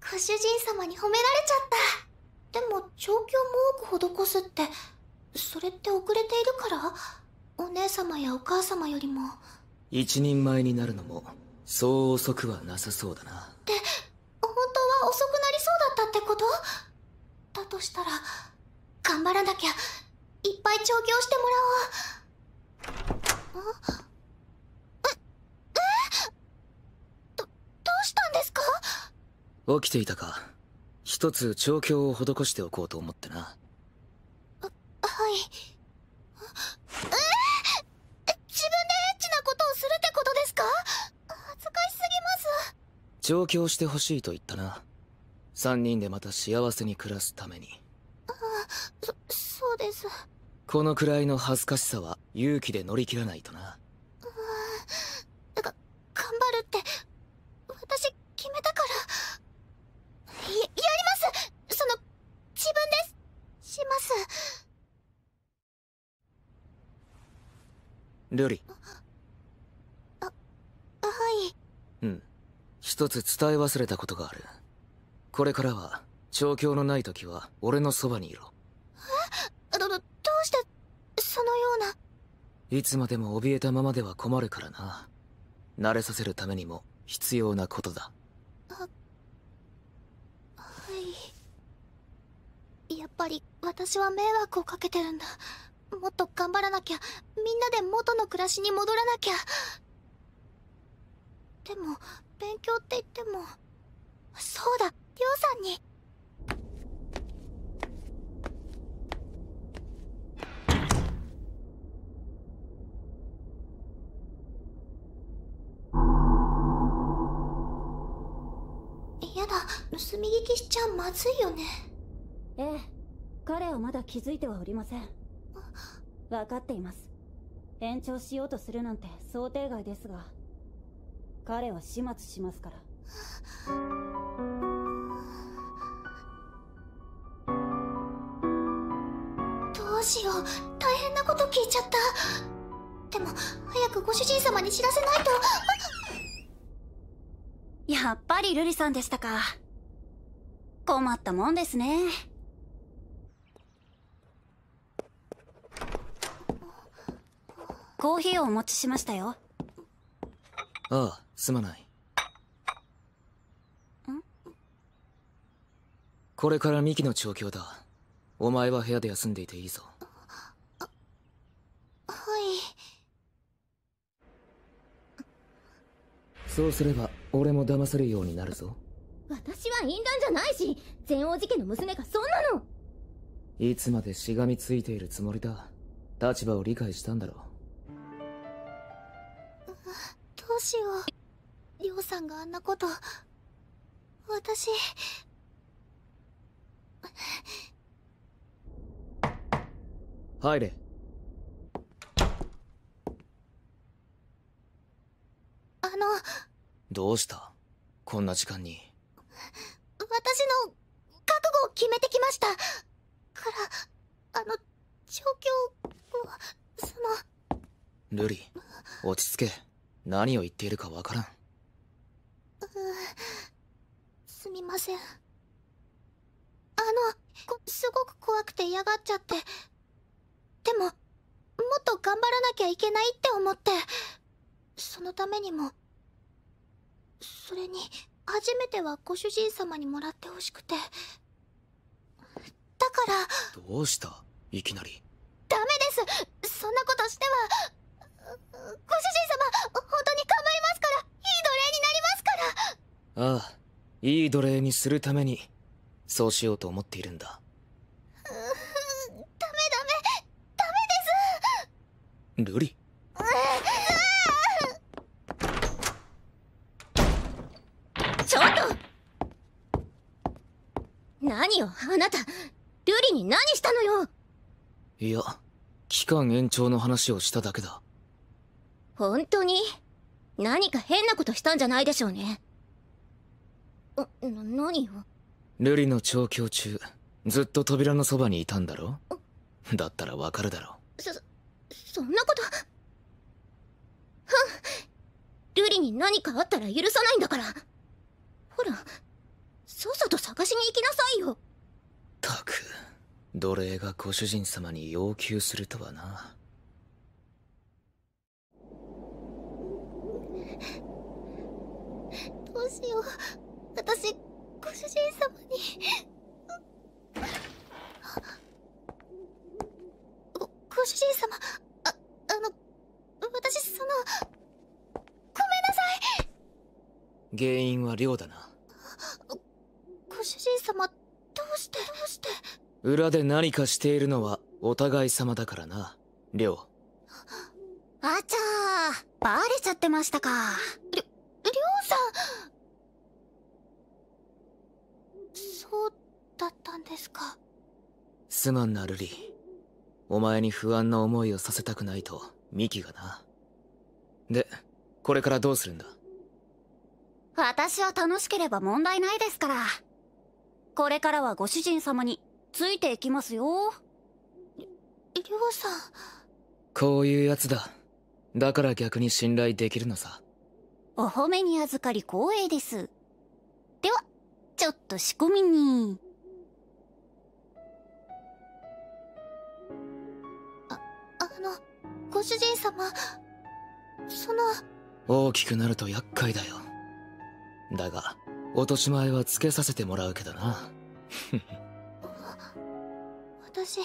ご主人様に褒められちゃった。でも調教も多く施すって、それって遅れているから？お姉様やお母様よりも。 一人前になるのもそう遅くはなさそうだな。 って本当は遅くなりそうだったってこと？だとしたら頑張らなきゃ。いっぱい調教してもらおう。どうしたんですか？ 起きていたか。一つ調教を施しておこうと思ってな。 はい。自分でエッチなことをするってことですか？恥ずかしすぎます。 調教してほしいと言ったな。三人でまた幸せに暮らすために。 そうです。 このくらいの恥ずかしさは勇気で乗り切らないとな。 頑張るって私決めたから。やります。自分ですします。 瑠璃。 はい。 うん。一つ伝え忘れたことがある。これからは調教のない時は俺のそばにいろ。 どうしてそのような。 いつまでも怯えたままでは困るからな。慣れさせるためにも必要なことだ。 はい。やっぱり私は迷惑をかけてるんだ。もっと頑張らなきゃ。みんなで元の暮らしに戻らなきゃ。でも勉強って言っても。そうだ、りょうさんに。やだ、盗み聞きしちゃまずいよね。 ええ、彼はまだ気づいてはおりません。分かっています。延長しようとするなんて想定外ですが、彼は始末しますから。 どうしよう、大変なこと聞いちゃった。でも早くご主人様に知らせないと。 やっぱり瑠璃さんでしたか。困ったもんですね。コーヒーをお持ちしましたよ。 ああ、すまない。これからミキの調教だ。お前は部屋で休んでいていいぞ。 はい。 そうすれば俺も騙せるようになるぞ。 私は淫乱じゃないし、全王子家の娘がそんなの。 いつまでしがみついているつもりだ。立場を理解したんだろう。 どうしよう。りょうさんがあんなこと。私。 入れ。どうした？こんな時間に。 私の覚悟を決めてきましたから、調教を、 瑠璃、落ち着け。何を言っているかわからん。 すみません。すごく怖くて嫌がっちゃって。でももっと頑張らなきゃいけないって思って。そのためにも、それに初めてはご主人様にもらってほしくて。だから。 どうした？いきなり。 ダメです。そんなことしては。ご主人様、本当に構いますから。いい奴隷になりますから。 ああ、いい奴隷にするためにそうしようと思っているんだ。 ダメです。 瑠璃。 ちょっと。何よあなた、瑠璃に何したのよ。 いや、期間延長の話をしただけだ。 本当に何か変なことしたんじゃないでしょうね。何よ。 瑠璃の調教中ずっと扉のそばにいたんだろ。だったらわかるだろ。 そんなこと。瑠璃に何かあったら許さないんだから。ほら、 さっさと探しに行きなさいよ。 たく、奴隷がご主人様に要求するとはな。 どうしよう。私、ご主人様に。ご主人様、私、ごめんなさい。 原因は亮だな。 ご主人様、どうして。 裏で何かしているのはお互い様だからな、亮。 あちゃー、バレちゃってましたか。 りょうさん。そうだったんですか。 すまんな、ルリ。お前に不安な思いをさせたくないとミキがな。で、これからどうするんだ。 私は楽しければ問題ないですから。これからはご主人様についていきますよ。 りょうさん。 こういうやつだ。だから逆に信頼できるのさ。 お褒めに預かり光栄です。ではちょっと仕込みに。 ご主人様、 大きくなると厄介だよ。だが落とし前はつけさせてもらうけどな。 私、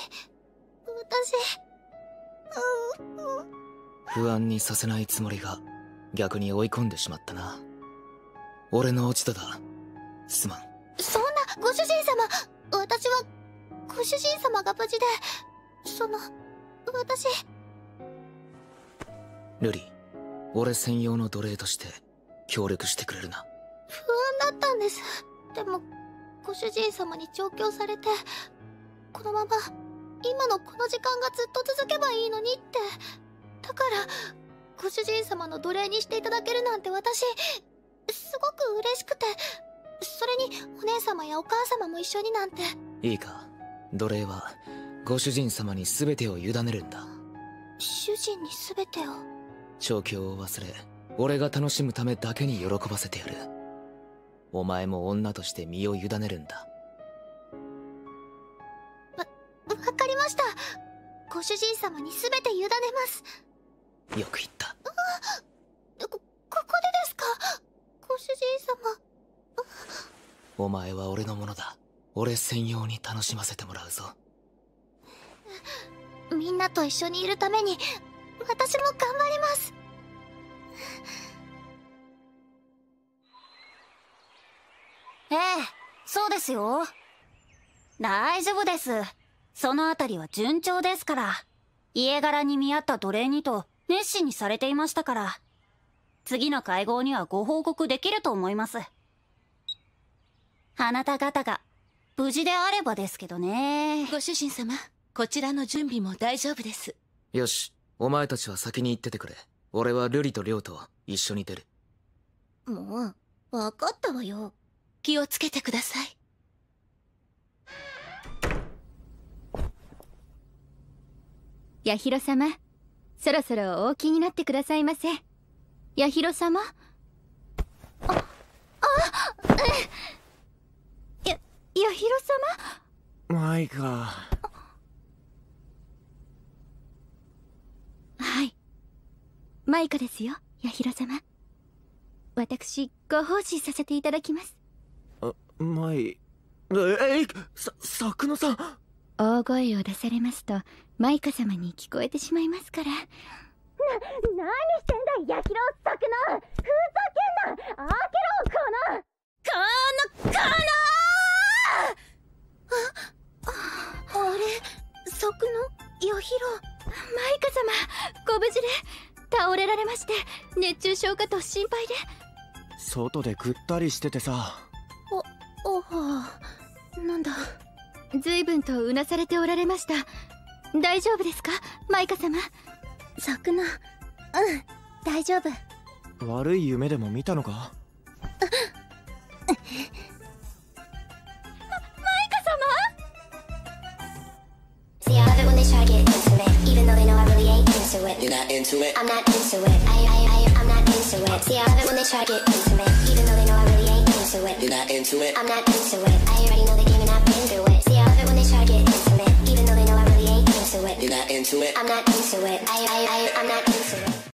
不安にさせないつもりが逆に追い込んでしまったな。俺の落ち度だ。すまん。 そんな、ご主人様、私はご主人様が無事で、私。 ルリ、俺専用の奴隷として協力してくれるな。 不安だったんです。でもご主人様に調教されて、このまま今のこの時間がずっと続けばいいのにって。だからご主人様の奴隷にしていただけるなんて、私すごく嬉しくて、それにお姉様やお母様も一緒になんて。 いいか、奴隷はご主人様に全てを委ねるんだ。 主人に全てを。 調教を忘れ、俺が楽しむためだけに喜ばせてやる。お前も女として身を委ねるんだ。 わかりました。ご主人様に全て委ねます。 よく言った。 ここでですか、ご主人様。 お前は俺のものだ。俺専用に楽しませてもらうぞ。 みんなと一緒にいるために私も頑張ります。 ええ、そうですよ。大丈夫です。そのあたりは順調ですから。家柄に見合った奴隷にと熱心にされていましたから、次の会合にはご報告できると思います。あなた方が無事であればですけどね。 ご主人様、こちらの準備も大丈夫です。 よし、お前たちは先に行っててくれ。俺は瑠璃と亮と一緒に出る。 もう分かったわよ。 気をつけてください。 八尋様、そろそろお起きになってくださいませ。八尋様。八尋様。 マイカ。 はい、マイカですよ、八尋様。私ご奉仕させていただきます。 マイ、作野さん。 大声を出されますとマイカ様に聞こえてしまいますから。何してんだ、八尋、作野。ふざけんな。開けろ、このあれ、作野、八尋。 マイカ様、ご無事で。倒れられまして熱中症かと心配で。 外でぐったりしててさ。 おはなんだ。随分とうなされておられました。大丈夫ですか、マイカ様。 作野、大丈夫。 悪い夢でも見たのか。 マイカ様。 See, I love it when they try to get intimate, even though they know I really ain't into it. You're not into it? I'm not into it. I'm not into it. See, I love it when they try to get intimate, even though they know I really ain't into it. You're not into it. I'm not into it. I already know the game and I've been through it. See, I love it when they try to get intimate, even though they know I really ain't into it. You're not into it. I'm not into it. I'm not into it.